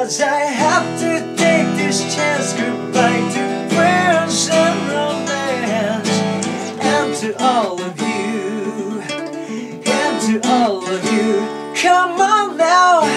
'Cause I have to take this chance. Goodbye to friends and romance. And to all of you, and to all of you, come on now.